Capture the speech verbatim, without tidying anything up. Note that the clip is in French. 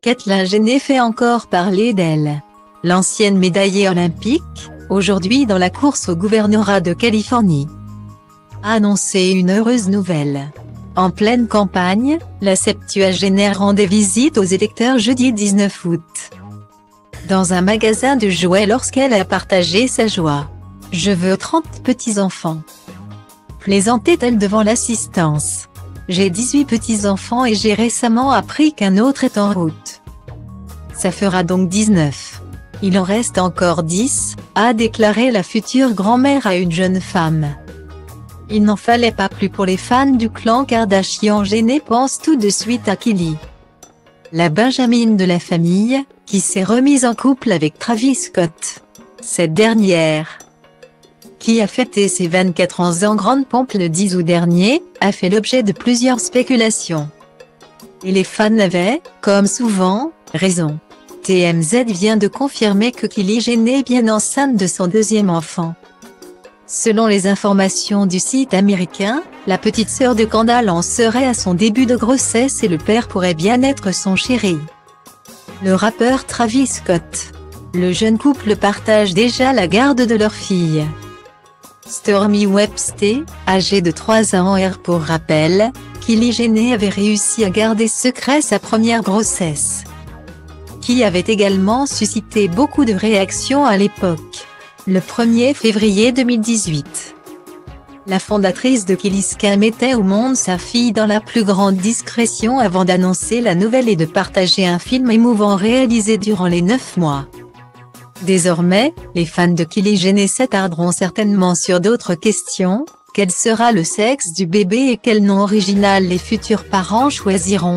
Caitlyn Jenner fait encore parler d'elle. L'ancienne médaillée olympique, aujourd'hui dans la course au gouvernorat de Californie, a annoncé une heureuse nouvelle. En pleine campagne, la septuagénaire rendait visite aux électeurs jeudi dix-neuf août. Dans un magasin de jouets lorsqu'elle a partagé sa joie. « Je veux trente petits-enfants », plaisantait-elle devant l'assistance. « J'ai dix-huit petits-enfants et j'ai récemment appris qu'un autre est en route. Ça fera donc dix-neuf. Il en reste encore dix, a déclaré la future grand-mère à une jeune femme. Il n'en fallait pas plus pour les fans du clan Kardashian-Jenner pensent tout de suite à Kylie, la benjamine de la famille, qui s'est remise en couple avec Travis Scott. Cette dernière, qui a fêté ses vingt-quatre ans en grande pompe le dix août dernier, a fait l'objet de plusieurs spéculations. Et les fans avaient, comme souvent, raison. T M Z vient de confirmer que Kylie Jenner est bien enceinte de son deuxième enfant. Selon les informations du site américain, la petite sœur de Kendall en serait à son début de grossesse et le père pourrait bien être son chéri, le rappeur Travis Scott. Le jeune couple partage déjà la garde de leur fille, Stormi Webster, âgée de trois ans. Pour rappel, Kylie Jenner avait réussi à garder secret sa première grossesse, qui avait également suscité beaucoup de réactions à l'époque. Le premier février deux mille dix-huit, la fondatrice de Kylie mettait au monde sa fille dans la plus grande discrétion avant d'annoncer la nouvelle et de partager un film émouvant réalisé durant les neuf mois. Désormais, les fans de Kylie Jenner s'attarderont certainement sur d'autres questions. Quel sera le sexe du bébé et quel nom original les futurs parents choisiront ?